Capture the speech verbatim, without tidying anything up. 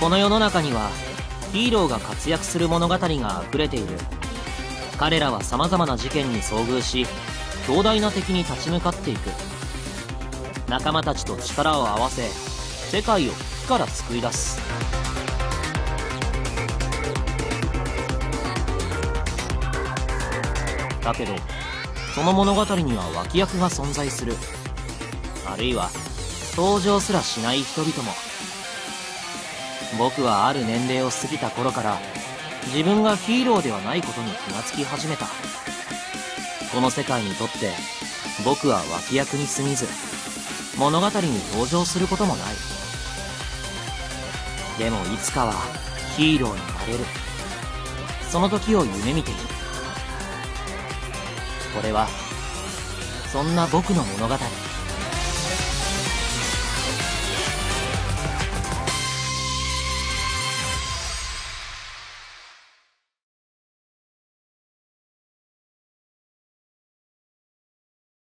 この世の中にはヒーローが活躍する物語が溢れている。彼らは様々な事件に遭遇し、強大な敵に立ち向かっていく。仲間たちと力を合わせ、世界を危機から救い出す。だけどその物語には脇役が存在する。あるいは登場すらしない人々も。僕はある年齢を過ぎた頃から自分がヒーローではないことに気がつき始めた。この世界にとって僕は脇役に過ぎず、物語に登場することもない。でもいつかはヒーローになれる。その時を夢見ている。これはそんな僕の物語。